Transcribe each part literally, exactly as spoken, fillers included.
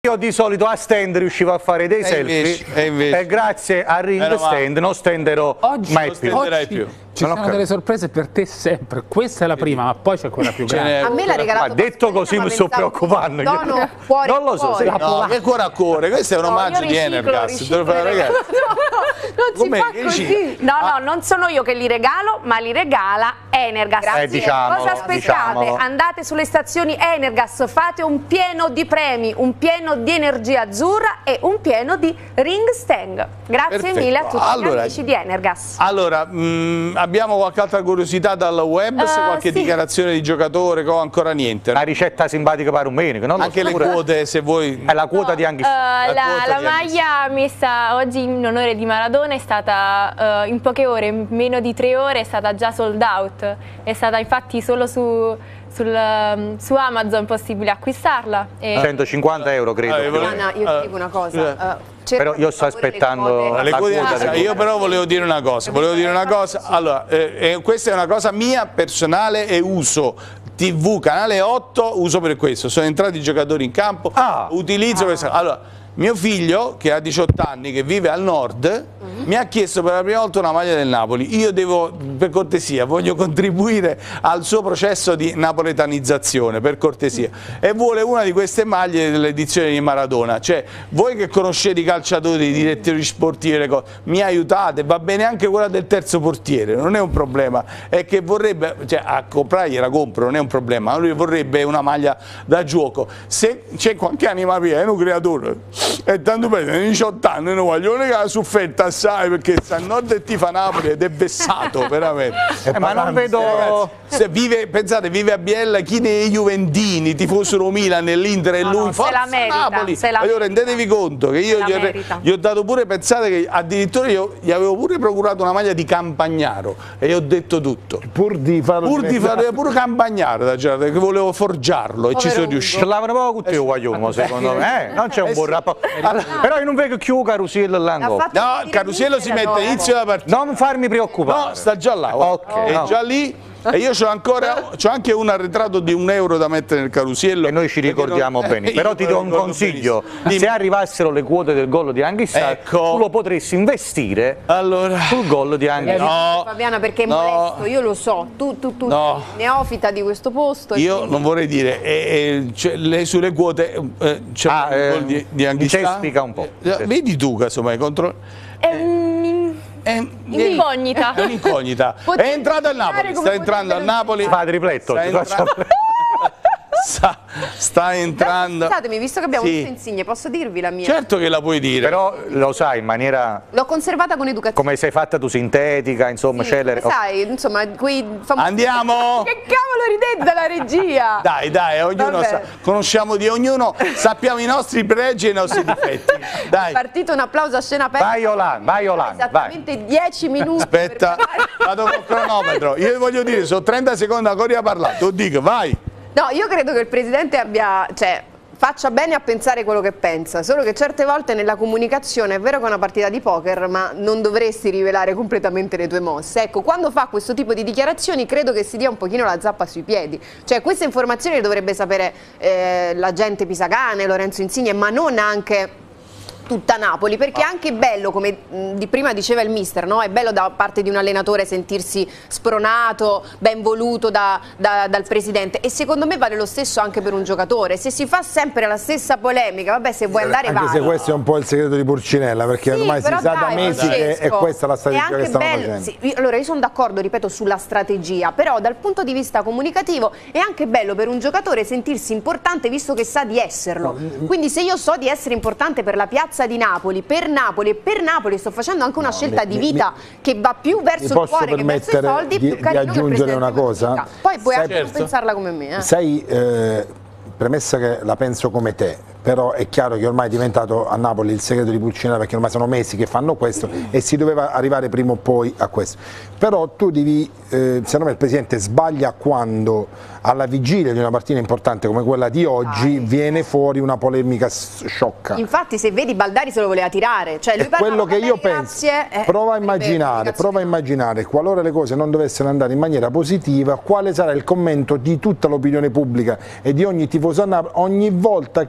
Io di solito a stand riuscivo a fare dei e selfie invece, e, invece. e grazie a Ring Stand non stenderò oggi, mai non più. oggi più. Ci non sono delle sorprese per te sempre. Questa è la prima, ma poi c'è quella più grande. A me l'ha regalato. Ma detto così mi sto preoccupando. No, no, fuori, non lo so, fuori. se No, che cuore a cuore, questo è un No, omaggio io di riciclo, Energas. riciclo Te lo fai, le ragazzi. Non si Com'è? fa Che così. dici? No, no, non sono io che li regalo, ma li regala Energas. Eh, diciamolo, Cosa aspettate? diciamolo. Andate sulle stazioni Energas, fate un pieno di premi, un pieno di energia azzurra e un pieno di Ring Stand. Grazie Perfetto. mille a tutti Allora, gli amici di Energas. Allora, mh, abbiamo qualche altra curiosità dal web? Uh, Se qualche sì. dichiarazione di giocatore, co- ancora niente. Una ricetta simpatica per un medico, non lo Anche so, le pure- quote, se vuoi. È la quota di anche Uh, la, quota la di maglia messa oggi in onore di Maradona è stata uh, in poche ore, in meno di tre ore, è stata già sold out. È stata infatti solo su, sul, um, su Amazon possibile acquistarla. E centocinquanta euro credo. Ah, io volevo- Anna, io ti dico una cosa. eh, cerca Però io sto di favore le aspettando quote. Le la quote- quota del- io però volevo dire una cosa, volevo dire una cosa. Allora, eh, eh, questa è una cosa mia personale e uso tivù canale otto, uso per questo. Sono entrati i giocatori in campo, Ah. utilizzo questa. Allora, mio figlio che ha diciotto anni, che vive al nord, mi ha chiesto per la prima volta una maglia del Napoli. Io devo, per cortesia, voglio contribuire al suo processo di napoletanizzazione, per cortesia, e vuole una di queste maglie dell'edizione di Maradona. Cioè, voi che conoscete i calciatori, i direttori sportivi, le cose, mi aiutate, va bene anche quella del terzo portiere, non è un problema, è che vorrebbe, cioè a comprare gliela compro, non è un problema, ma lui vorrebbe una maglia da gioco. Se c'è qualche anima via, è un creatore, e tanto bene, diciotto anni, non voglio che la suffetta assai, perché sta a nord e tifa Napoli ed è vessato, veramente. Eh, ma non vedo... Ragazzi, se vive, pensate, vive a Biella chi nei Juventini, tifossero Milan e l'Inter e No, lui, no, se forza la merita, Napoli. se la Allora, merita. rendetevi conto che io Se la gli ho, merita. gli ho dato pure, pensate che addirittura io gli avevo pure procurato una maglia di Campagnaro e gli ho detto tutto. Pur di farlo Pur di diventare- fare pure Campagnaro, da giornata, che volevo forgiarlo e ci sono riuscito. Ce l'avano proprio tutti i guagliumo, secondo me. Eh? Non c'è un buon rapporto. Però io non vedo più Carusello là L'ha in fatto No, dire Carusello si Michele, mette no. all'inizio della partita. Non farmi preoccupare. No, sta già là. Ok, è no. già lì. E io c'ho ancora, c'ho anche un arretrato di un euro da mettere nel carusello. E noi ci perché ricordiamo non- bene. eh, Però io ti me do lo un ricordo consiglio: benissimo. se arrivassero le quote del gol di Anghissà, Ecco. tu lo potresti investire Allora, sul gol di Anghissà. no, Fabiana, perché è no. molesto, io lo so, tu, tu, tu No. sei neofita di questo posto. e io quindi- non vorrei dire, eh, eh, cioè, le, sulle quote eh, c'è Ah, il eh, gol di, di mi Anghissà. ci spiega un po'. Eh, Vedi tu, casomai, contro... è un- È, Incognita. È un'incognita. Potevi È entrato al Napoli, come sta potete entrando al Napoli. Fa tripletto. Sta ti faccio- entrando- sta, sta entrando. Scusatemi, visto che abbiamo Sì. queste insigne, posso dirvi la mia? Certo che la puoi dire. Però lo sai in maniera L'ho conservata con educazione. come sei fatta tu, sintetica, insomma, Sì, celere. come sai, insomma, quei famosi... Andiamo? Che cavolo ridete dalla regia? Dai, dai, ognuno Vabbè. sa, conosciamo di ognuno, sappiamo i nostri pregi e i nostri difetti. È Dai, partito un applauso a scena aperta. Vai Olan, vai Olan, vai. Esattamente dieci minuti. aspetta, per fare- vado col cronometro. Io voglio dire, sono trenta secondi ancora a parlare. Tu dico, vai. No, io credo che il Presidente abbia... Cioè, faccia bene a pensare quello che pensa, solo che certe volte nella comunicazione è vero che è una partita di poker, ma non dovresti rivelare completamente le tue mosse. Ecco, quando fa questo tipo di dichiarazioni credo che si dia un pochino la zappa sui piedi. Cioè, queste informazioni le dovrebbe sapere eh, l'agente Pisacane, Lorenzo Insigne, ma non anche tutta Napoli, perché è anche bello, come mh, di prima diceva il mister, no? È bello da parte di un allenatore sentirsi spronato, ben voluto da, da, dal presidente, e secondo me vale lo stesso anche per un giocatore. Se si fa sempre la stessa polemica, vabbè, se vuoi andare Anche vai. se questo è un po' il segreto di Pulcinella, perché Sì, ormai si però sa da dai, mesi che è Francesco, questa la strategia è anche che stanno bello, facendo. sì, io- allora io sono d'accordo, ripeto, sulla strategia, però dal punto di vista comunicativo è anche bello per un giocatore sentirsi importante visto che sa di esserlo. Quindi se io so di essere importante per la piazza di Napoli, per Napoli e per Napoli sto facendo anche una No, scelta mi- di mi- vita che va più verso mi il posso cuore che verso i permettere soldi, di- più di carino che il aggiungere Presidente una me lo cosa? dica. Poi puoi Sai- anche non Certo. pensarla come me. Eh. Sai, eh, premessa che la penso come te, però è chiaro che ormai è diventato a Napoli il segreto di Pulcinella, perché ormai sono mesi che fanno questo e si doveva arrivare prima o poi a questo. Però tu devi, eh, secondo me il Presidente sbaglia quando alla vigilia di una partita importante come quella di oggi viene fuori una polemica sciocca. Infatti se vedi Baldari se lo voleva tirare, cioè lui È quello parlava, che io "Vabbè, penso. grazie", eh, Prova a sarebbe immaginare, comunicazione. prova a immaginare, qualora le cose non dovessero andare in maniera positiva, quale sarà il commento di tutta l'opinione pubblica e di ogni tifoso a Napoli ogni volta che siamo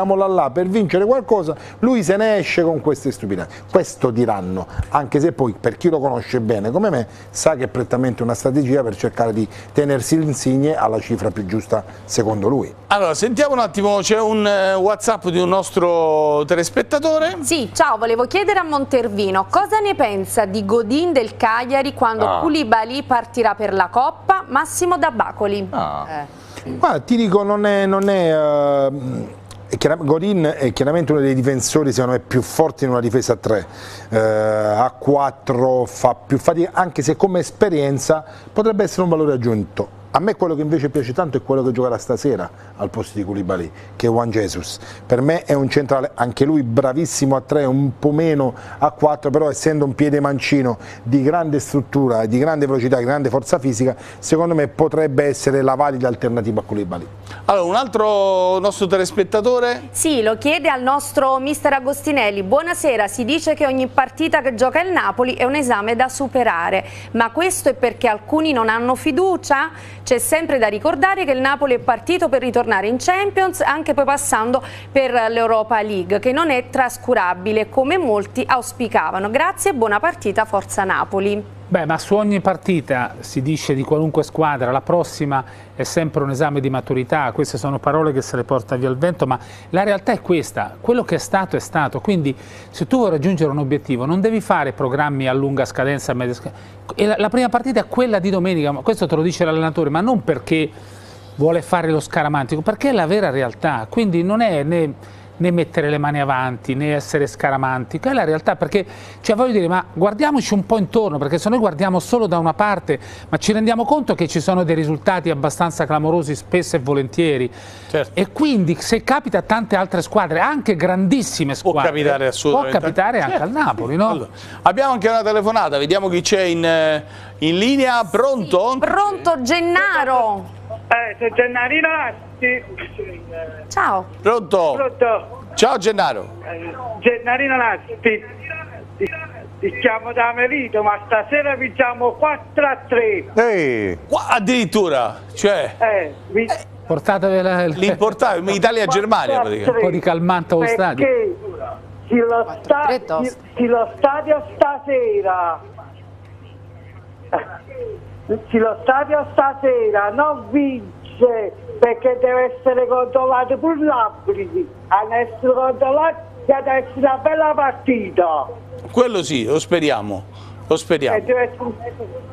mettiamola là per vincere qualcosa, lui se ne esce con queste stupidate. Questo diranno, anche se poi per chi lo conosce bene come me sa che è prettamente una strategia per cercare di tenersi l'insigne alla cifra più giusta secondo lui. Allora, sentiamo un attimo, c'è un uh, WhatsApp di un nostro telespettatore. Sì, ciao, volevo chiedere a Montervino cosa ne pensa di Godin del Cagliari quando Ah. Koulibaly partirà per la Coppa, Massimo da Bacoli. Ah. Eh. Guarda, ti dico, non è... Non è uh... Godin è chiaramente uno dei difensori secondo me più forti in una difesa a tre, eh, a quattro fa più fatica, anche se come esperienza potrebbe essere un valore aggiunto. A me quello che invece piace tanto è quello che giocherà stasera al posto di Koulibaly, che è Juan Jesus. Per me è un centrale, anche lui bravissimo a tre, un po' meno a quattro, però essendo un piede mancino di grande struttura, di grande velocità, di grande forza fisica, secondo me potrebbe essere la valida alternativa a Koulibaly. Allora, un altro nostro telespettatore? Sì, lo chiede al nostro mister Agostinelli. Buonasera, si dice che ogni partita che gioca il Napoli è un esame da superare, ma questo è perché alcuni non hanno fiducia? C'è sempre da ricordare che il Napoli è partito per ritornare in Champions, anche poi passando per l'Europa League, che non è trascurabile come molti auspicavano. Grazie e buona partita, forza Napoli. Beh, ma su ogni partita si dice di qualunque squadra, la prossima è sempre un esame di maturità, queste sono parole che se le porta via il vento, ma la realtà è questa, quello che è stato è stato, quindi se tu vuoi raggiungere un obiettivo non devi fare programmi a lunga scadenza, a media scadenza. E la, la prima partita è quella di domenica, questo te lo dice l'allenatore, ma non perché vuole fare lo scaramantico, perché è la vera realtà, quindi non è né... né mettere le mani avanti, né essere scaramantico, è la realtà, perché cioè, voglio dire, ma guardiamoci un po' intorno, perché se noi guardiamo solo da una parte, ma ci rendiamo conto che ci sono dei risultati abbastanza clamorosi spesso e volentieri, Certo. e quindi se capita a tante altre squadre, anche grandissime Può squadre, capitare assolutamente. può capitare anche Certo. al Napoli, no? Allora, abbiamo anche una telefonata, vediamo chi c'è in, eh, in linea, pronto? Pronto Gennaro? Eh, sono Gennarino Lasti. Ciao. Pronto? Pronto? Ciao Gennaro. Eh, Gennarino Lasti. Ti, ti chiamo da Melito, ma stasera vinciamo quattro a tre. Ehi, Qua, addirittura, cioè, Eh, vi, Portatevela il- l'importante, Italia-Germania praticamente. un po' di calmante allo stadio. perché se lo, sta, tre toste. se- se lo stadio stasera eh, se lo stadio stasera non vince perché deve essere controllato pure l'Abridi, ad essere controllato e ad essere una bella partita. Quello sì, lo speriamo, lo E speriamo. deve essere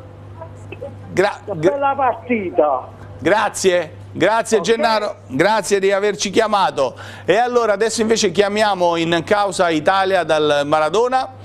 Gra- una gra- bella partita. grazie, grazie Gennaro, grazie di averci chiamato. E allora adesso invece chiamiamo in causa Italia dal Maradona.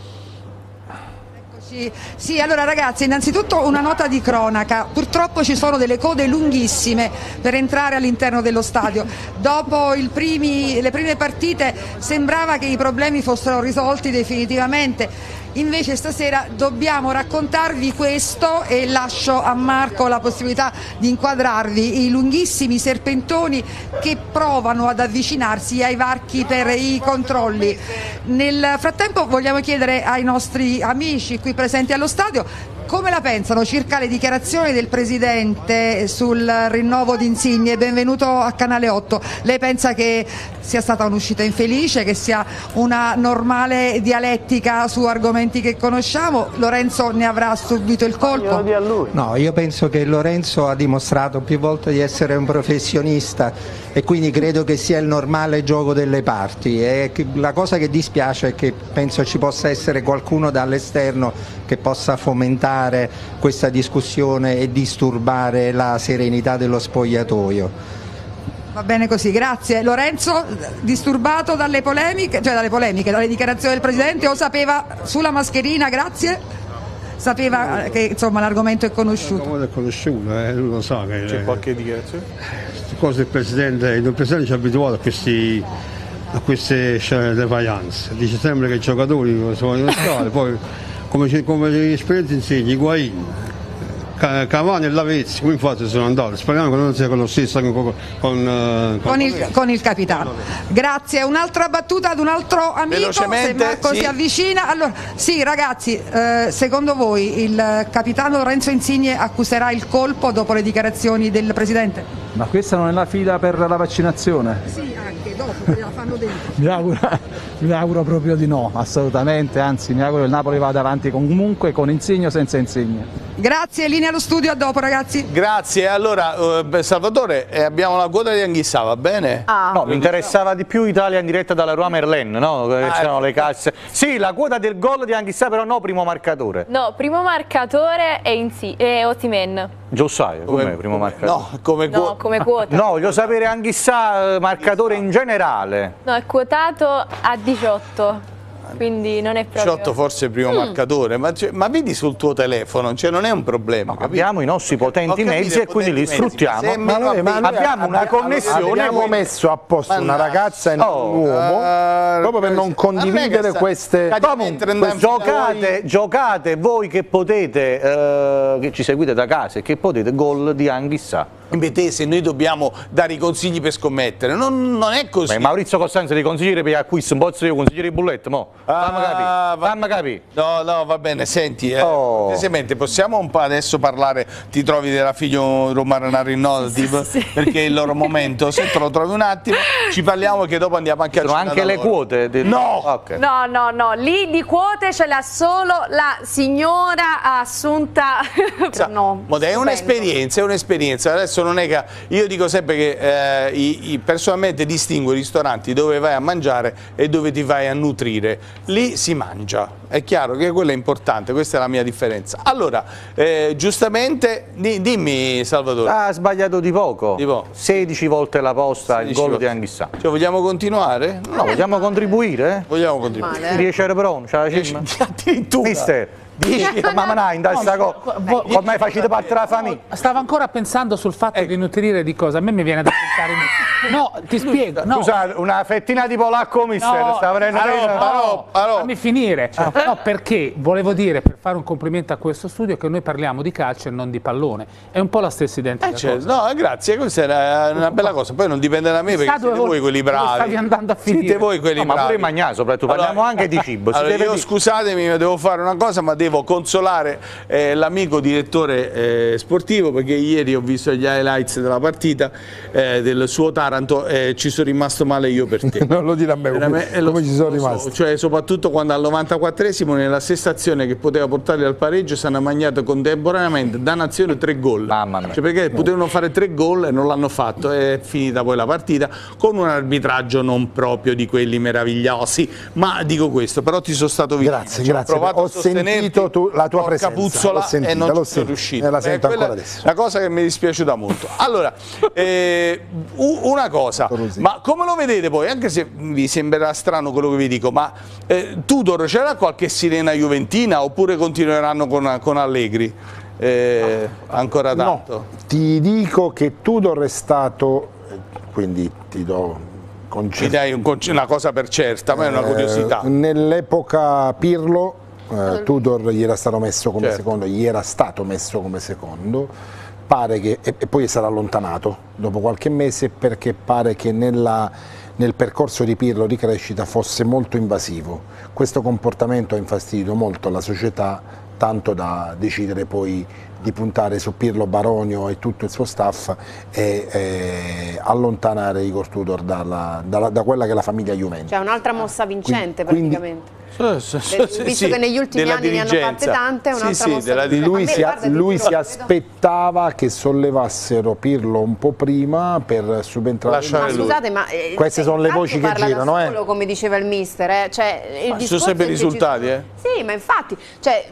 Sì, sì, allora ragazzi, innanzitutto una nota di cronaca. Purtroppo ci sono delle code lunghissime per entrare all'interno dello stadio. Dopo il primi, le prime partite sembrava che i problemi fossero risolti definitivamente. Invece stasera dobbiamo raccontarvi questo e lascio a Marco la possibilità di inquadrarvi i lunghissimi serpentoni che provano ad avvicinarsi ai varchi per i controlli. Nel frattempo vogliamo chiedere ai nostri amici qui presenti allo stadio come la pensano circa le dichiarazioni del Presidente sul rinnovo di Insigne. Benvenuto a Canale otto. Lei pensa che sia stata un'uscita infelice, che sia una normale dialettica su argomenti che conosciamo? Lorenzo ne avrà subito il colpo? No, io penso che Lorenzo ha dimostrato più volte di essere un professionista e quindi credo che sia il normale gioco delle parti. E la cosa che dispiace è che penso ci possa essere qualcuno dall'esterno che possa fomentare questa discussione e disturbare la serenità dello spogliatoio. Va bene così, grazie. Lorenzo, disturbato dalle polemiche, cioè dalle polemiche, dalle dichiarazioni del Presidente, o sapeva sulla mascherina, grazie? Sapeva che insomma l'argomento è conosciuto. L'argomento è conosciuto, eh, lui lo sa che C'è qualche dichiarazione? queste cose del Presidente, il Presidente ci ha abituato a questi a queste defiance. Dice sempre che i giocatori non si vogliono stare, poi come, come l'esperienza insegna, Higuain, Cavani e Lavezzi, come infatti sono andati, speriamo che non sia con lo stesso con, con, con, Con il, con il capitano. Grazie. Un'altra battuta ad un altro amico, se Velocemente, Marco sì. si avvicina. Allora, sì ragazzi, eh, secondo voi il capitano Lorenzo Insigne accuserà il colpo dopo le dichiarazioni del Presidente? Ma questa non è la fila per la vaccinazione? Sì, anche. Perché dopo te la fanno dentro. Mi auguro, mi auguro proprio di no, assolutamente, anzi mi auguro che il Napoli vada avanti comunque con Insigne o senza Insigne. Grazie, linea allo studio, a dopo ragazzi. Grazie, allora eh, Salvatore, eh, abbiamo la quota di Anghissà, va bene? Ah. No, mi interessava di più Italia in diretta dalla Roi Merlin, no? Che Ah, c'erano ecco. le casse. Sì, la quota del gol di Anghissà, però no primo marcatore. No, primo marcatore è, Insi- è Osimhen. Giossaio, come primo marcatore? No, come No, quota. come quota. No, voglio sapere Anghissà, marcatore in generale. No, è quotato a diciotto. Quindi non è proprio... diciotto forse primo Mm. marcatore, ma, cioè, ma vedi sul tuo telefono, cioè non è un problema. capito? Abbiamo i nostri potenti Ho capito, mezzi e quindi li potenti mezzi, sfruttiamo. ma se Ma noi- ma noi abbiamo una abbiamo- connessione. abbiamo quindi- messo a posto una Mannaggia. ragazza e non Oh, un uomo eh, proprio per non a me condividere che sta- queste Cadi- Comunque, mentre andiamo- giocate, giocate voi che potete, eh, che ci seguite da casa e che potete, gol di Anghissà. Invece se noi dobbiamo dare i consigli per scommettere, non, non è così. Beh, Maurizio Costanzo di consigliere per gli acquisti, un po' io consigliere di bullette, mo. Fammi Ah, capire, va- fammi capire. No, no, va bene, senti, eh, Oh. cortesemente, possiamo un po' adesso parlare, ti trovi della figlio Romana Rinnovative, perché è il loro momento, se te lo trovi un attimo, ci parliamo che dopo andiamo anche a Sono cena anche da le loro. quote? del- No! Ok. No, no, no, lì di quote ce l'ha solo la signora Assunta. no, Ma è stupendo. un'esperienza, è un'esperienza. Adesso non è che io dico sempre che eh, i, i- personalmente distingo i ristoranti dove vai a mangiare e dove ti vai a nutrire. Lì si mangia. È chiaro che quello è importante, questa è la mia differenza. Allora, eh, giustamente, di- dimmi Salvatore. Ha sbagliato di poco. Di poco. sedici volte la posta, il sedici gol volte. di Anghissà. Cioè, vogliamo continuare? No, vogliamo contribuire? Vogliamo continuare. Male, eh. Riesce a Bron, c'ha la cima. Addirittura. Mister, dici, mamma no, in questa cosa, come facete parte della famiglia? Stavo ancora pensando sul fatto di nutrire di cosa. A me mi viene da pensare. No, ti spiego. No. Scusate, una fettina di polacco, mister, No, sta venendo allora, bene? allora, allora. Fammi finire. No, perché volevo dire, per fare un complimento a questo studio, che noi parliamo di calcio e non di pallone. È un po' la stessa identica Eh, cioè, cosa. no, grazie, questa è una bella cosa. Poi non dipende da me perché Chissà siete dove voi quelli dove bravi. stavi andando a finire. Siete voi quelli No, ma bravi. pure Magnà, soprattutto, parliamo anche di cibo. Si Allora, deve io dire- scusatemi, ma devo fare una cosa, ma devo consolare eh, l'amico direttore eh, sportivo, perché ieri ho visto gli highlights della partita eh, del suo Taranto e ci sono rimasto male io per te. non lo dire a me come, Veramente, eh, lo- come ci sono lo so, rimasti. cioè soprattutto quando al novantaquattresimo nella stessa azione che poteva portarli al pareggio si hanno mangiato contemporaneamente da nazione tre gol. Mamma mia. Cioè, perché potevano fare tre gol e non l'hanno fatto, è finita poi la partita con un arbitraggio non proprio di quelli meravigliosi, ma dico questo, però ti sono stato vicino. Grazie, Cioè, grazie. Ho provato Ho a sostenerti, sentito tu- la tua porca presenza, puzzola, l'ho sentita, e non l'ho ci sono sentita, riuscito. e la sento quella ancora adesso. è una cosa che mi è dispiaciuta molto. Allora, eh, u- una cosa, ma come lo vedete poi, anche se vi sembrerà strano quello che vi dico, ma eh, Tudor c'era qualche sirena juventina oppure continueranno con, con Allegri? Eh, ancora tanto? No, ti dico che Tudor è stato, eh, quindi ti do Mi concesso. dai un conce- una cosa per certa, ma è una curiosità. Eh, nell'epoca Pirlo eh, Tudor gli era stato messo come Certo. secondo, gli era stato messo come secondo, pare che, e, e poi sarà allontanato dopo qualche mese perché pare che nella, nel percorso di Pirlo di crescita fosse molto invasivo. Questo comportamento ha infastidito molto la società, tanto da decidere poi di puntare su Pirlo Baronio e tutto il suo staff e eh, allontanare Igor Tudor dalla, dalla, da quella che è la famiglia Juventus. Cioè un'altra mossa vincente Quindi- praticamente. Sì, sì, sì, Visto sì, che negli ultimi della anni ne hanno fatte dirigenza. tante, è un'altra Sì, sì, mossa della vincente. Lui, A me, si, guarda, ti lui giuro, si vedo- aspettava che sollevassero Pirlo un po' prima per subentrare. Lasciare Ma lui. scusate, ma eh, Queste sono le tanto voci che parla da girano, eh. solo, come diceva il mister, eh. Cioè, il Ma sono discorso sempre è che ci risultati, sono- eh. Sì, ma infatti, cioè,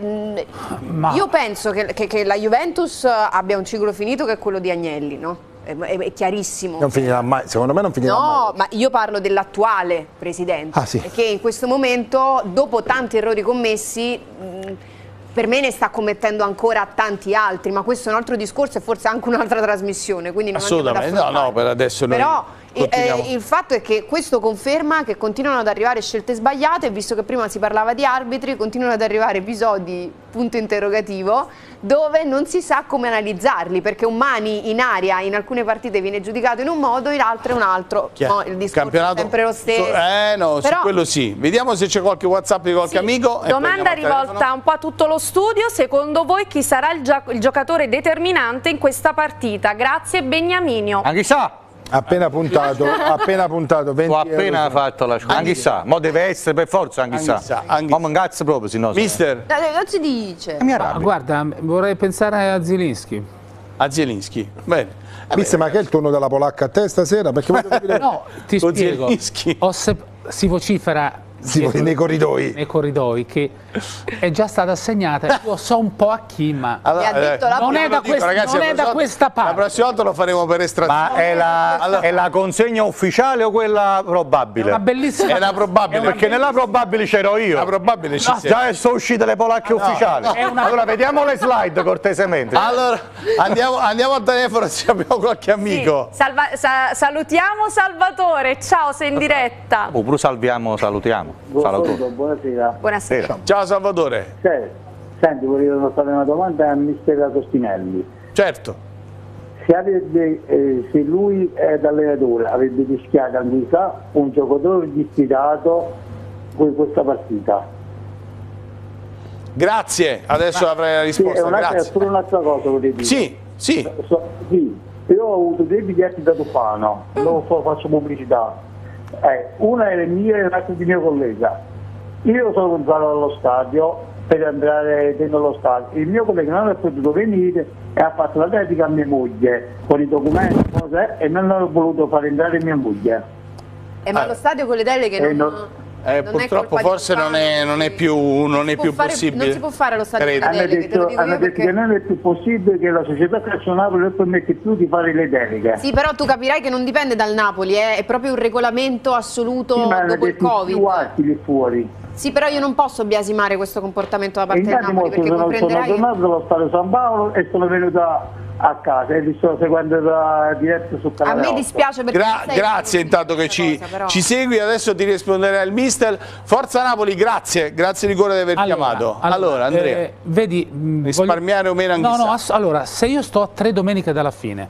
mh, io penso che, che- che la Juventus abbia un ciclo finito che è quello di Agnelli, no? È, è- è chiarissimo. Non finirà mai, secondo me non finirà mai. No, ma io parlo dell'attuale presidente, Ah, sì. che in questo momento, dopo tanti errori commessi, mh, per me ne sta commettendo ancora tanti altri, ma questo è un altro discorso e forse anche un'altra trasmissione, quindi non andiamo ad Assolutamente, no, no, affrontare. per adesso noi Però eh, continuiamo. eh, il fatto è che questo conferma che continuano ad arrivare scelte sbagliate, e visto che prima si parlava di arbitri, continuano ad arrivare episodi, punto interrogativo, dove non si sa come analizzarli, perché un Mani in aria in alcune partite viene giudicato in un modo, in altre un altro. Chi è? No, il discorso Campionato? è sempre lo stesso. Su- eh no, Però- su quello sì. Vediamo se c'è qualche WhatsApp di qualche Sì, amico. e domanda prendiamo il rivolta telefono. un po' a tutto lo studio: secondo voi chi sarà il, gio- il giocatore determinante in questa partita? Grazie Beniaminio. Anghissà! Appena puntato, appena puntato venti Ho appena euro. fatto la scuola. Anche sa, mo deve essere per forza anche sa. Ma non cazzo proprio, se no. Mister. Non si dice. Ma guarda, vorrei pensare a Zielinski. A Zielinski, bene. Mister, ma che è il turno della polacca a te stasera? Perché voglio capire... No, ti Con spiego. Zielinski. Ho se- si vocifera Sì, dietro- nei corridoi. nei corridoi che è già stata assegnata. Io so un po' a chi, ma Allora, Mi ha detto la non è io da, lo dico, quest- ragazzi, non la è da prossima- questa La parte. prossima volta lo faremo per estrazione. Ma è la, è la consegna ufficiale o quella probabile? È una bellissima Era probabile. Perché nella probabile c'ero io. La probabile ci No, sei. già sono uscite le polacche ufficiali. È una- Allora vediamo le slide cortesemente. Allora, andiamo, andiamo al telefono se abbiamo qualche amico. Sì, salva- sa- salutiamo Salvatore, ciao, sei in diretta. Oppure salviamo, salutiamo. Salutiamo. Buonasera. Buonasera. Ciao Salvatore. Senti, volevo fare una domanda a mister Agostinelli. Certo. Se, avrebbe, eh, se lui è d'allenatore avrebbe rischiato anche sa un giocatore disfidato con questa partita. Grazie, adesso avrai la Sì, è risposta. un'altra, Grazie. solo un'altra cosa volevo dire. Sì, sì. So- sì. Io ho avuto due biglietti da Tufano, non so, faccio pubblicità. Eh, una è mia e l'altra di mio collega. Io sono entrato allo stadio per andare dentro lo stadio. Il mio collega non è potuto venire e ha fatto la dedica a mia moglie con i documenti cose, e non ho voluto far entrare mia moglie. Eh, ma lo stadio con le deleghe Eh, non, no. Eh, non è purtroppo colpa di forse non è, non è più, non è può più fare- possibile. non si può fare lo stadio Credo. con le Hanno deleghe, te lo detto, dico hanno io detto perché- che non è più possibile che la società calcio Napoli non permette più di fare le deleghe. Sì, però tu capirai che non dipende dal Napoli, eh, è proprio un regolamento assoluto Sì, ma hanno dopo il detto Covid. più alti lì fuori. Sì, però io non posso biasimare questo comportamento da E parte del infatti Napoli, molto perché sono, sono comprenderai che... tornato dallo stadio San Paolo e sono venuta a casa e vi sto seguendo da diretto su A canale me otto. dispiace perché... Gra- sai grazie intanto che questa ci, cosa, però. ci segui, adesso ti risponderà il mister. Forza Napoli, grazie, grazie di cuore di aver chiamato. Allora, Andrea, eh, vedi, mh, risparmiare o meno anche No, no, sa. ass- allora, se io sto a tre domeniche dalla fine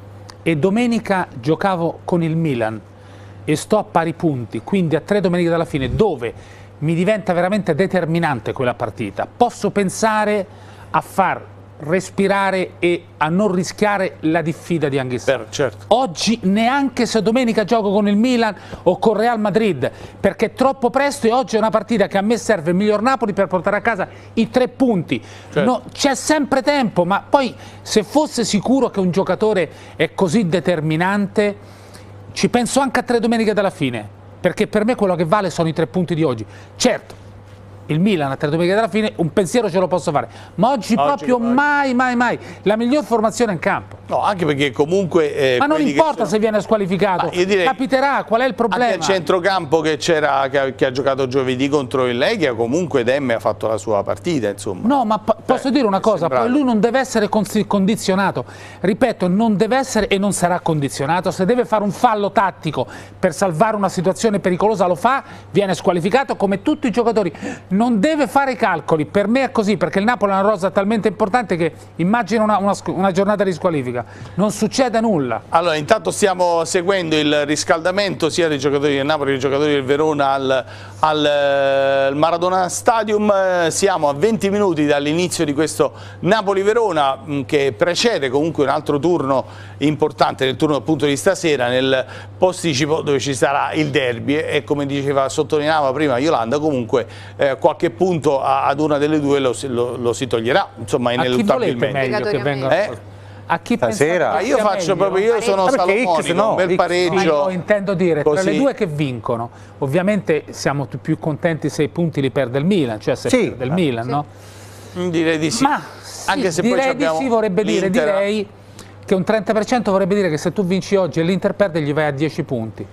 e domenica giocavo con il Milan e sto a pari punti, quindi a tre domeniche dalla fine, dove mi diventa veramente determinante quella partita, posso pensare a far respirare e a non rischiare la diffida di Anghissà. Per- certo. Oggi neanche se domenica gioco con il Milan o con Real Madrid, perché è troppo presto e oggi è una partita che a me serve il miglior Napoli per portare a casa i tre punti. Certo. No, c'è sempre tempo, ma poi se fosse sicuro che un giocatore è così determinante, ci penso anche a tre domeniche dalla fine, perché per me quello che vale sono i tre punti di oggi. Certo, il Milan a tre domeniche dalla fine un pensiero ce lo posso fare, ma oggi, Oggi proprio lo fai. mai, mai, mai la miglior formazione in campo. No, anche perché comunque... eh, Ma non quelli che importa sono- se viene squalificato, Ma io direi- capiterà, qual è il problema? Anche il centrocampo che, c'era, che, ha, che ha giocato giovedì contro il Leghia, comunque Demme ha fatto la sua partita, insomma. No, ma po- posso dire una mi è cosa, sembrato. poi lui non deve essere consi- condizionato, ripeto, non deve essere e non sarà condizionato, se deve fare un fallo tattico per salvare una situazione pericolosa lo fa, viene squalificato come tutti i giocatori, non deve fare i calcoli, per me è così, perché il Napoli ha una rosa talmente importante che immagina una, una sc- una giornata di squalifica, non succede nulla. Allora, intanto stiamo seguendo il riscaldamento sia dei giocatori del Napoli che dei giocatori del Verona al, al, eh, al Maradona Stadium. Eh, Siamo a venti minuti dall'inizio di questo Napoli-Verona mh, che precede comunque un altro turno importante, nel turno appunto di stasera, nel posticipo dove ci sarà il derby e come diceva, sottolineava prima Yolanda, comunque eh, qualche punto a- ad una delle due lo, si- lo- lo si toglierà, insomma, A chi volete ineluttabilmente. meglio che vengano? Eh? A chi Stasera? pensate Ma io sia faccio meglio? proprio, io sono Ah, perché salomonico, X no, un bel X pareggio. No, intendo dire, tra così. le due che vincono, ovviamente siamo tu- più contenti se i punti li perde il Milan, cioè se Sì. perde il Milan, no? Mm, Direi di sì. Ma sì, Anche se poi direi abbiamo di sì, vorrebbe dire, l'Inter. direi che un trenta per cento vorrebbe dire che se tu vinci oggi e l'Inter perde gli vai a dieci punti.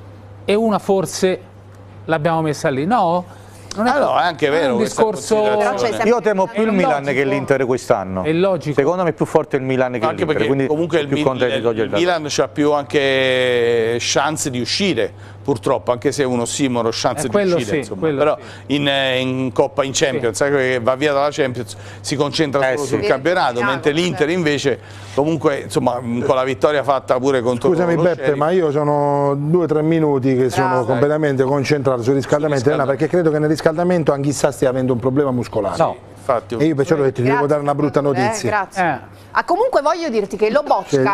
E una forse l'abbiamo messa lì, no? Non Ah, no, è anche non vero un questa discorso... considerazione. Però c'è Io temo più È il Milan logico. che l'Inter quest'anno. È logico. Secondo me è più forte il Milan che Anche l'Inter, perché quindi comunque il, più Mil- contento di il togliere il dato. Milan c'ha più anche chance di uscire, purtroppo, anche se è un ossimoro, chance Eh, di quello uscire, sì, insomma. quello Però sì. in, eh, in Coppa, in Champions, sai che va via dalla Champions, si concentra Eh, solo sì. sul campionato, Milano, mentre l'Inter certo. invece comunque insomma con la vittoria fatta pure contro Scusami lo Beppe, Sheriff. ma io sono due o tre minuti che sono Bravo. completamente concentrato sul riscaldamento, Sul riscaldamento. perché credo che nel riscaldamento Anghissà stia avendo un problema muscolare. No. Infatti, E io perciò ho detto ti devo Grazie, dare una brutta Salvatore, eh, notizia. grazie. Eh. Ah, comunque voglio dirti che Lobotka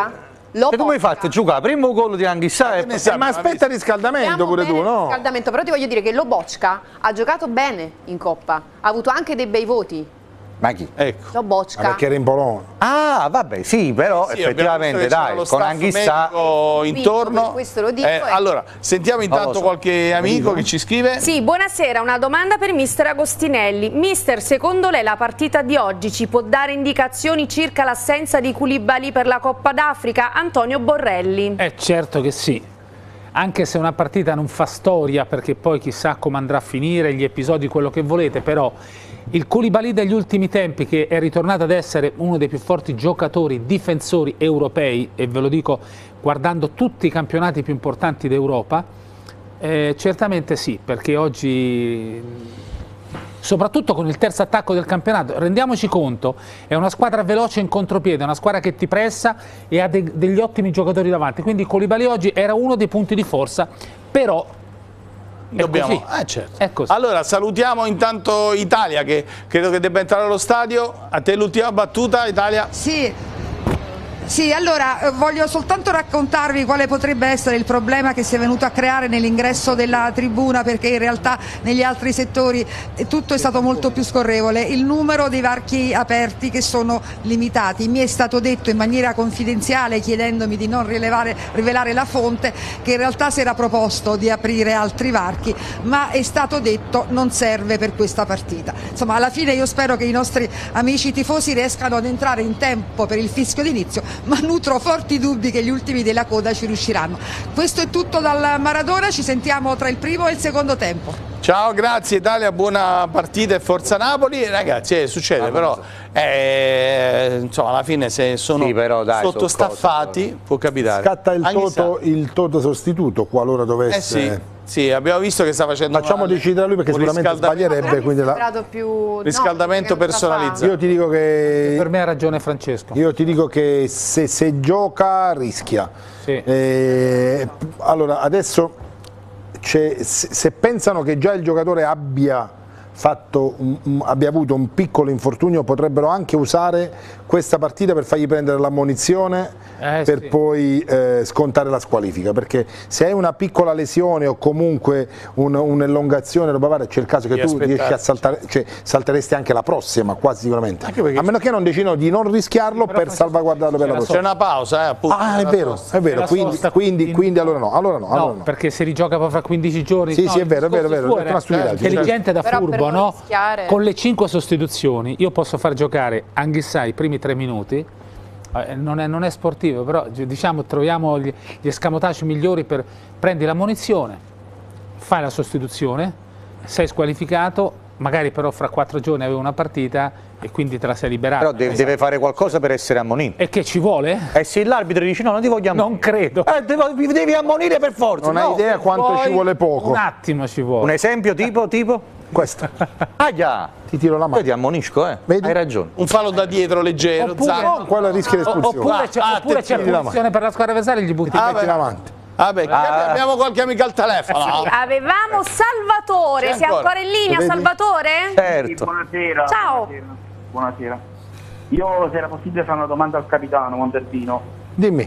lo E come hai Bocca- fatto a giocare? Primo gol di Anghissà e Eh, ma aspetta il riscaldamento Speriamo pure bene tu, il no? riscaldamento, però ti voglio dire che Lobocka ha giocato bene in Coppa, ha avuto anche dei bei voti. Ma chi? Ecco. Lobocka. Ma perché era in Bologna. Ah, vabbè, sì, però Sì, effettivamente abbiamo visto che c'era dai, lo con staff Anghissà medico intorno. Per questo lo dico, Eh, eh. allora, sentiamo intanto Non lo so. qualche amico che ci scrive. Sì, buonasera, una domanda per mister Agostinelli. Mister, secondo lei la partita di oggi ci può dare indicazioni circa l'assenza di Koulibaly per la Coppa d'Africa? Antonio Borrelli. Eh certo che sì, anche se una partita non fa storia, perché poi chissà come andrà a finire, gli episodi, quello che volete, però il Koulibaly degli ultimi tempi, che è ritornato ad essere uno dei più forti giocatori difensori europei, e ve lo dico guardando tutti i campionati più importanti d'Europa, eh, certamente sì, perché oggi, soprattutto con il terzo attacco del campionato, rendiamoci conto, è una squadra veloce in contropiede, una squadra che ti pressa e ha de- degli ottimi giocatori davanti, quindi Koulibaly oggi era uno dei punti di forza, però è Dobbiamo, così. eh, certo. È così. Allora salutiamo intanto Italia, che credo che debba entrare allo stadio. A te l'ultima battuta, Italia. Sì. Sì, allora eh, voglio soltanto raccontarvi quale potrebbe essere il problema che si è venuto a creare nell'ingresso della tribuna, perché in realtà negli altri settori eh, tutto è stato molto più scorrevole. Il numero dei varchi aperti che sono limitati. Mi è stato detto in maniera confidenziale, chiedendomi di non rilevare, rivelare la fonte, che in realtà si era proposto di aprire altri varchi, ma è stato detto non serve per questa partita. Insomma, alla fine io spero che i nostri amici tifosi riescano ad entrare in tempo per il fischio d'inizio, ma nutro forti dubbi che gli ultimi della coda ci riusciranno. Questo è tutto dal Maradona, ci sentiamo tra il primo e il secondo tempo. Ciao, grazie Italia, buona partita e forza Napoli. Ragazzi, eh, succede, però eh, insomma, alla fine se sono Sì, però, dai, sottostaffati sono può capitare. Scatta il Anche toto, se- il toto sostituto qualora dovesse... Eh sì, sì, abbiamo visto che sta facendo Facciamo male. decidere a lui, perché Un sicuramente riscaldamento- sbaglierebbe. Quindi la... sembrato più Riscaldamento no, perché non ce la fa. personalizzato. Io ti dico che... Per me ha ragione Francesco. Io ti dico che se, se gioca rischia. Sì. Eh, allora, adesso c'è- se, se pensano che già il giocatore abbia, fatto un- un- abbia avuto un piccolo infortunio, potrebbero anche usare questa partita per fargli prendere l'ammonizione Eh, per sì. poi eh, scontare la squalifica, perché se hai una piccola lesione o comunque un- un'elongazione, roba varia, c'è il caso che Di tu aspettare. riesci a saltare, cioè salteresti anche la prossima, quasi sicuramente, Anche perché a meno che non decidono di non rischiarlo per salvaguardarlo per la c'è la prossima. C'è una pausa, eh, appunto. Ah, è Una vero, sosta. è vero, la quindi, sosta, quindi, quindi- quindi allora no, allora no, No, allora no. perché se rigioca poi fra quindici giorni. Sì, no, sì, è il vero, è vero, è discorso vero, suo è era una stupidaggine. intelligente da Però per furbo, non no? rischiare- Con le cinque sostituzioni io posso far giocare Anghissà i primi tre minuti, eh, non, è, non è sportivo, però diciamo troviamo gli, gli escamotage migliori per prendi la munizione, fai la sostituzione, sei squalificato, magari però fra quattro giorni avevi una partita e quindi te la sei liberata. Però deve, deve fare qualcosa per essere ammonito. E che ci vuole? E se l'arbitro dice no, non ti voglio ammonire. Non credo. Eh, devo- vi devi ammonire per forza. Non hai no. idea quanto ci Poi vuole poco. Un attimo ci vuole. Un esempio tipo, tipo? Questo, Ah già, ti tiro la io mano. ti ammonisco, eh. Vedi? Hai ragione. Un fallo da dietro leggero, Oppure- Zanno. No, quello rischia l'espulsione. Oppure c'è, Ah, oppure te c'è tiri la punizione per la squadra avversaria e gli butti. Ah, Metti beh. davanti. Vabbè, Ah. abbiamo qualche amico al telefono. No. Avevamo Salvatore, C'è sei ancora. ancora in linea Lo vedi? Salvatore? Certo. Buonasera. Ciao. Buonasera. Buonasera. Io, se era possibile, fare una domanda al capitano Montalbino. Dimmi.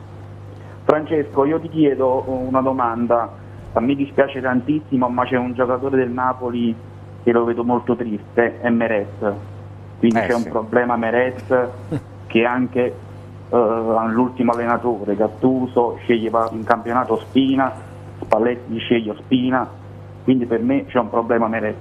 Francesco, io ti chiedo una domanda. A me dispiace tantissimo, ma c'è un giocatore del Napoli che lo vedo molto triste, è Meret. Quindi Eh, c'è sì. un problema Meret che anche eh, l'ultimo allenatore, Gattuso, sceglieva in campionato Spina, Spalletti sceglie Spina, quindi per me c'è un problema Meret.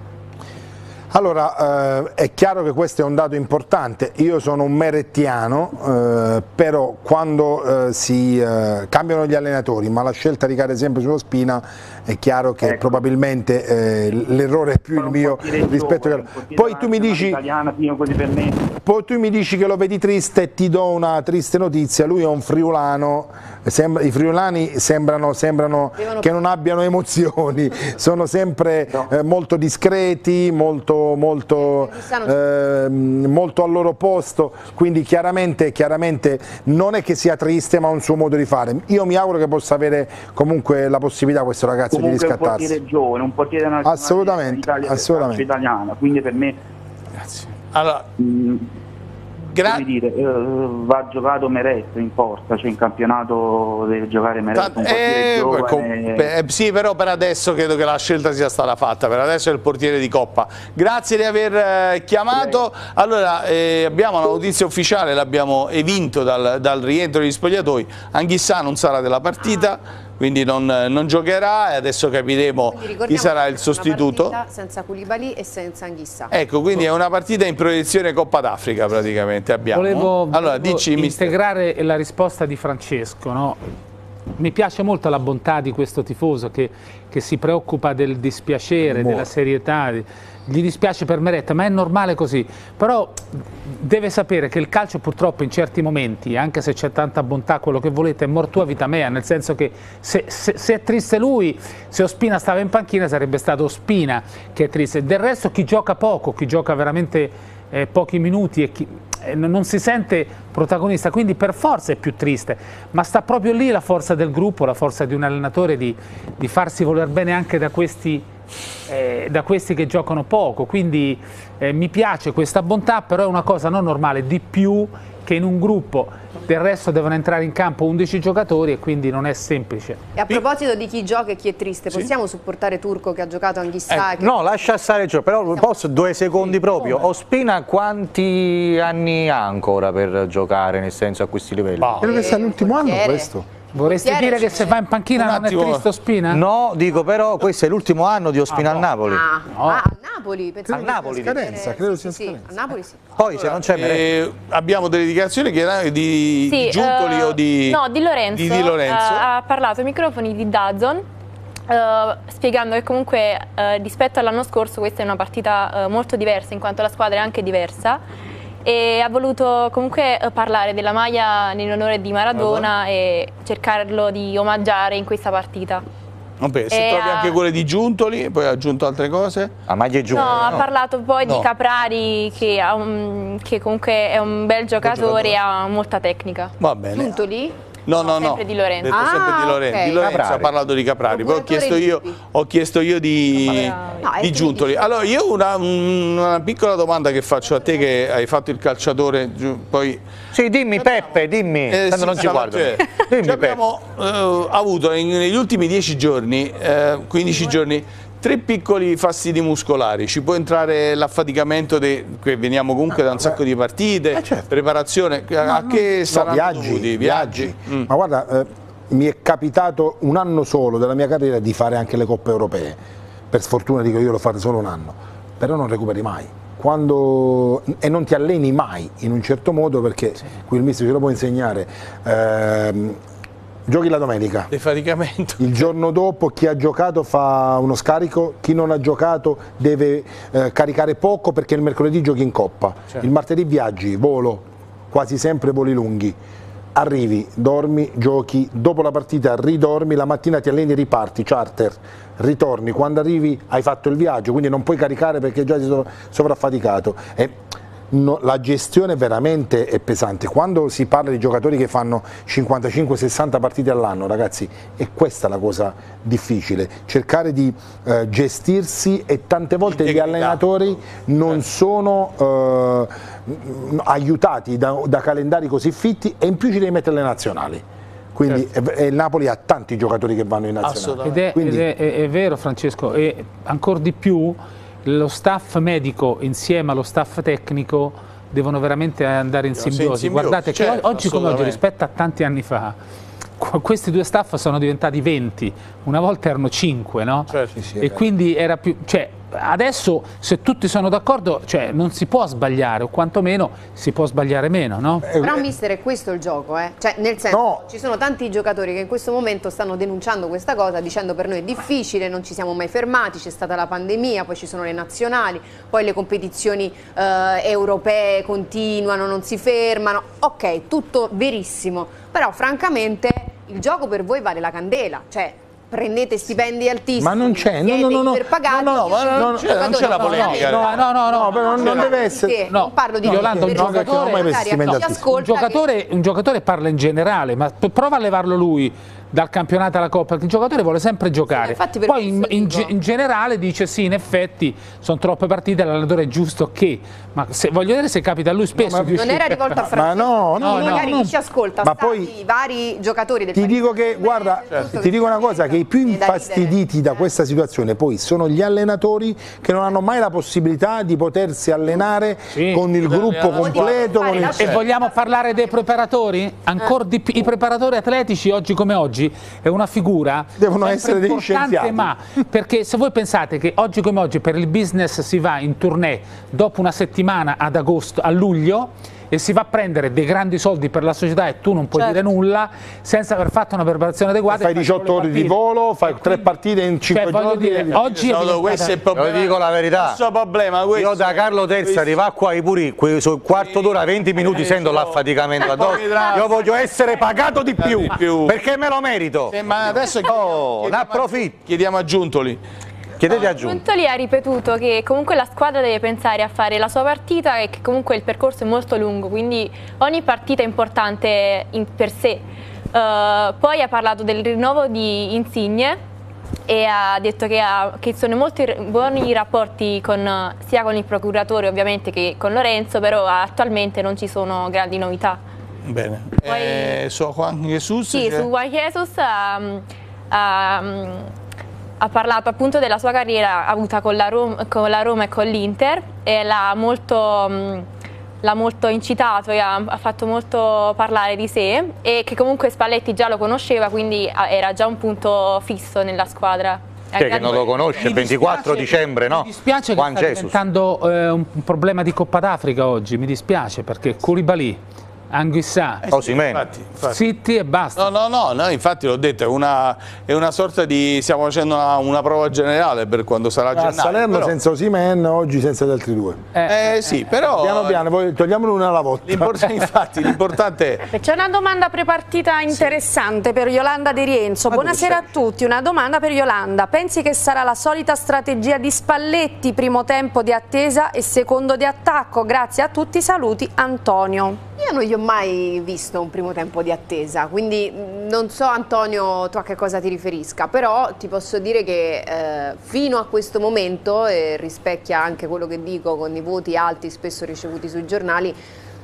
Allora, eh, è chiaro che questo è un dato importante, io sono un merettiano, eh, però quando eh, si eh, cambiano gli allenatori, ma la scelta ricade sempre sullo Spina, è chiaro che Ecco. probabilmente eh, l'errore è più il mio rispetto a... Poi tu mi dici... Italiana, fino così per me. Poi tu mi dici che lo vedi triste e ti do una triste notizia, lui è un friulano, sembra, i friulani sembrano, sembrano che non abbiano emozioni, sono sempre eh, molto discreti, molto, molto, eh, molto al loro posto, quindi chiaramente, chiaramente non è che sia triste, ma ha un suo modo di fare. Io mi auguro che possa avere comunque la possibilità questo ragazzo Comunque di un riscattarsi. portiere giovane, un portiere nazionale Assolutamente, d'Italia, assolutamente. italiana, quindi per me Allora, mh, come dire, eh, va giocato Meret in porta, cioè in campionato deve giocare Meret un eh, giovane. Eh, sì, però per adesso credo che la scelta sia stata fatta, per adesso è il portiere di Coppa. Grazie di aver eh, chiamato. Allora, eh, abbiamo una notizia ufficiale, l'abbiamo evinto dal, dal rientro degli spogliatoi. Anghissà non sarà della partita, quindi non, non giocherà, e adesso capiremo chi sarà il sostituto. Una partita senza Koulibaly e senza Anghissà. Ecco, quindi è una partita in proiezione Coppa d'Africa praticamente abbiamo. Volevo, allora, volevo dici, integrare la risposta di Francesco, no? Mi piace molto la bontà di questo tifoso che, che si preoccupa del dispiacere, della serietà. Gli dispiace per Meret, ma è normale così. Però deve sapere che il calcio purtroppo in certi momenti, anche se c'è tanta bontà, quello che volete, è mortua vita mea, nel senso che se, se, se è triste lui, se Ospina stava in panchina sarebbe stato Ospina che è triste. Del resto chi gioca poco, chi gioca veramente eh, pochi minuti e chi eh, non si sente protagonista, quindi per forza è più triste, ma sta proprio lì la forza del gruppo, la forza di un allenatore di, di farsi voler bene anche da questi Eh, da questi che giocano poco, quindi eh, mi piace questa bontà, però è una cosa non normale, di più che in un gruppo del resto devono entrare in campo undici giocatori e quindi non è semplice. E a proposito di chi gioca e chi è triste, sì? Possiamo supportare Turco che ha giocato Anghissà? Eh, che... No, lascia stare il gioco, però posso due secondi proprio. Ospina quanti anni ha ancora per giocare, nel senso a questi livelli? Credo che sia l'ultimo anno questo. Vorresti dire che se va in panchina non è triste Ospina? No, dico però questo è l'ultimo anno di Ospina Ah, al no. Napoli. Ah, No. ah, a Napoli, pensavo A Napoli, che fosse scadenza, eh, credo sì, sia sì, scadenza. a Napoli sì. Poi se non c'è Meret. Eh, abbiamo delle dichiarazioni che, di, Sì, di Giuntoli eh, o di, no, di Lorenzo, di Di Lorenzo. eh, ha parlato ai microfoni di DAZN, eh, spiegando che comunque eh, rispetto all'anno scorso questa è una partita eh, molto diversa, in quanto la squadra è anche diversa, e ha voluto comunque eh, parlare della maglia in onore di Maradona e cercarlo di omaggiare in questa partita. Vabbè, se E trovi ha- anche quelle di Giuntoli, poi ha aggiunto altre cose. A maglia è No, giunta. ha parlato poi No. di Caprari che, ha un- che comunque è un bel giocatore e ha molta tecnica. Va bene. Giuntoli? No, no, no. sempre di Lorenzo. Detto Ah, sempre di Lorenzo. ok. Di Lorenzo Caprari. ha parlato di Caprari, poi ho chiesto Procuratore io, Lippi. ho chiesto io di, No, è di che Giuntoli. dici- Allora, io una, una piccola domanda che faccio a te che hai fatto il calciatore, giu- poi... Sì, dimmi Peppe, dimmi, Eh, tanto sì, non ci stavo- guardo. cioè, Dimmi cioè Peppe. abbiamo eh, avuto in- negli ultimi dieci giorni, eh, quindici giorni, tre piccoli fastidi muscolari. Ci può entrare l'affaticamento, de- che veniamo comunque da un sacco di partite, Eh, certo. preparazione, a che No, saranno viaggi, dovuti? viaggi. Mm. Ma guarda, eh, mi è capitato un anno solo della mia carriera di fare anche le coppe europee. Per sfortuna dico io l'ho fatte solo un anno, però non recuperi mai. Quando, e non ti alleni mai in un certo modo, perché qui il mister ce lo può insegnare. Ehm, giochi la domenica. Defaticamento. Il giorno dopo chi ha giocato fa uno scarico, chi non ha giocato deve eh, caricare poco perché il mercoledì giochi in coppa, Certo. il martedì viaggi, volo, quasi sempre voli lunghi, arrivi, dormi, giochi, dopo la partita ridormi, la mattina ti alleni e riparti, charter, ritorni, quando arrivi hai fatto il viaggio, quindi non puoi caricare perché già sei sov- sovraffaticato. E no, la gestione veramente è pesante. Quando si parla di giocatori che fanno cinquantacinque sessanta partite all'anno, ragazzi, è questa la cosa difficile, cercare di eh, gestirsi, e tante volte gli Integrità. allenatori non sono eh, aiutati da, da calendari così fitti, e in più ci devi mettere le nazionali. Quindi e il Napoli ha tanti giocatori che vanno in nazionale. Ed è, Quindi- ed è- è- è vero Francesco, e ancora di più lo staff medico insieme allo staff tecnico devono veramente andare in Sì, in simbiosi. simbiosi, Guardate che certo, oggi come oggi, assolutamente. rispetto a tanti anni fa, qu- questi due staff sono diventati venti, una volta erano cinque, no? Certo. Sì, sì, è E vero. quindi era più... Cioè, adesso se tutti sono d'accordo, cioè, non si può sbagliare, o quantomeno si può sbagliare meno, no? Però mister, è questo il gioco, eh? Cioè, nel senso, No. ci sono tanti giocatori che in questo momento stanno denunciando questa cosa, dicendo per noi è difficile, non ci siamo mai fermati, c'è stata la pandemia, poi ci sono le nazionali, poi le competizioni eh, europee continuano, non si fermano. Ok, tutto verissimo, però francamente il gioco per voi vale la candela, cioè prendete stipendi altissimi, Ma non c'è, no, siete no, no, no. iperpagati, No, no, ma non- io- non c'è- non c'è la polemica. No, no, no, no, però non, non deve essere. Sì, non parlo di Yolanda, un per giocatore- giocatore, ormai magari a investimenti chi ci altissimi. Un ascolta che- giocatore, un giocatore parla in generale, ma p- prova a levarlo lui dal campionato alla Coppa, perché il giocatore vuole sempre giocare. Sì, per poi in, in, in generale dice sì, in effetti sono troppe partite, l'allenatore è giusto che, ma se, voglio vedere se capita a lui spesso. No, di non era rivolto a Francesco, ma no, no, no, magari no, chi ci ascolta, ma sa poi i vari giocatori del ti Paris dico che, guarda, certo. ti dico una cosa, che i più Viene da infastiditi da questa situazione poi sono gli allenatori che non hanno mai la possibilità di potersi allenare Sì. con il gruppo completo. Con il... E vogliamo parlare dei preparatori? Ancora di più, i preparatori atletici oggi come oggi è una figura devono sempre essere degli importante, scienziati. ma perché se voi pensate che oggi come oggi per il business si va in tournée dopo una settimana ad agosto, a luglio, e si va a prendere dei grandi soldi per la società e tu non puoi Certo. dire nulla senza aver fatto una preparazione adeguata. Fai diciotto ore di volo, fai tre partite in cinque voglio giorni. dire, oggi è Solo questo è il problema. Lo dico la verità. Questo problema, questo, Io da Carlo Terzi arriva qua ai puri, que- sul quarto d'ora, venti minuti sento l'affaticamento addosso. Io voglio essere pagato di più, più. perché me lo merito. Eh, ma adesso Oh, ne chiediamo, approfitto. chiediamo a Giuntoli. Chiedete a Giunto. Giuntoli ha ripetuto che comunque la squadra deve pensare a fare la sua partita e che comunque il percorso è molto lungo, quindi ogni partita è importante in per sé. Uh, poi ha parlato del rinnovo di Insigne e ha detto che, ha, che sono molto buoni rapporti con, sia con il procuratore ovviamente che con Lorenzo, però attualmente non ci sono grandi novità. Bene. Poi- Eh, su Juan Jesus? Sì, c'è- su Juan Jesus ha, ha, ha parlato appunto della sua carriera avuta con la Roma, con la Roma e con l'Inter e l'ha molto, mh, l'ha molto incitato e ha, ha fatto molto parlare di sé e che comunque Spalletti già lo conosceva, quindi ah, era già un punto fisso nella squadra. Chi è che non lo conosce? Il ventiquattro dicembre, no? Mi dispiace che Juan sta Jesus. diventando eh, un un problema di Coppa d'Africa oggi, mi dispiace perché Koulibaly, Anguissa, Osimhen. Infatti, infatti. Zitti e basta. No, no, no, no, infatti l'ho detto, è una, è una sorta di, stiamo facendo una, una prova generale per quando sarà A gennaio. Salerno però- senza Osimhen, oggi senza gli altri due. Eh, sì, però Piano piano, poi togliamolo una alla volta. l'importante, infatti, l'importante è C'è una domanda prepartita interessante per Yolanda Di Rienzo. Buonasera a tutti, una domanda per Yolanda. Pensi che sarà la solita strategia di Spalletti, primo tempo di attesa e secondo di attacco? Grazie a tutti, saluti Antonio. Io non gli ho mai visto un primo tempo di attesa, quindi mh, non so Antonio tu a che cosa ti riferisca, però ti posso dire che eh, fino a questo momento, e rispecchia anche quello che dico con i voti alti spesso ricevuti sui giornali,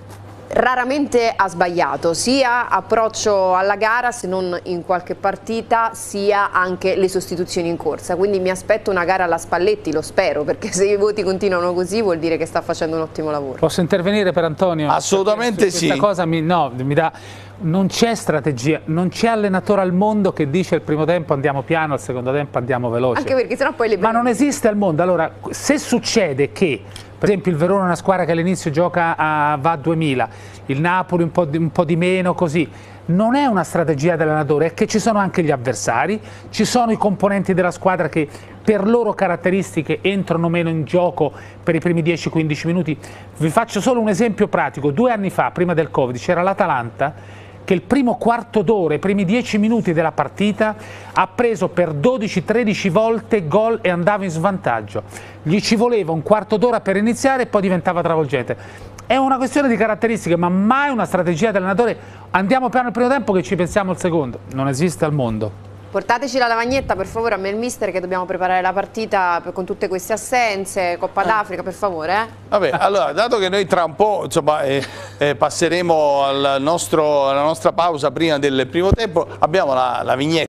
raramente ha sbagliato, sia approccio alla gara se non in qualche partita, sia anche le sostituzioni in corsa, quindi mi aspetto una gara alla Spalletti, lo spero, perché se i voti continuano così vuol dire che sta facendo un ottimo lavoro. Posso intervenire per Antonio? Assolutamente Perché su questa sì. cosa mi, no, mi dà, non c'è strategia, non c'è allenatore al mondo che dice il primo tempo andiamo piano, il secondo tempo andiamo veloce. Anche perché sennò poi le Ma non esiste al mondo. Allora, se succede che, per esempio, il Verona è una squadra che all'inizio gioca a, va a duemila, il Napoli un po' di, un po' di meno, così, non è una strategia dell'allenatore, è che ci sono anche gli avversari, ci sono i componenti della squadra che per loro caratteristiche entrano meno in gioco per i primi dieci quindici minuti. Vi faccio solo un esempio pratico. Due anni fa, prima del Covid, c'era l'Atalanta che il primo quarto d'ora, i primi dieci minuti della partita, ha preso per dodici tredici volte gol e andava in svantaggio. Gli ci voleva un quarto d'ora per iniziare e poi diventava travolgente. È una questione di caratteristiche, ma mai una strategia dell'allenatore. Andiamo piano il primo tempo che ci pensiamo il secondo. Non esiste al mondo. Portateci la lavagnetta per favore a me e il mister che dobbiamo preparare la partita con tutte queste assenze, Coppa d'Africa per favore. Eh? Vabbè, allora, dato che noi tra un po' insomma, eh, eh, passeremo al nostro, alla nostra pausa prima del primo tempo, abbiamo la, la vignetta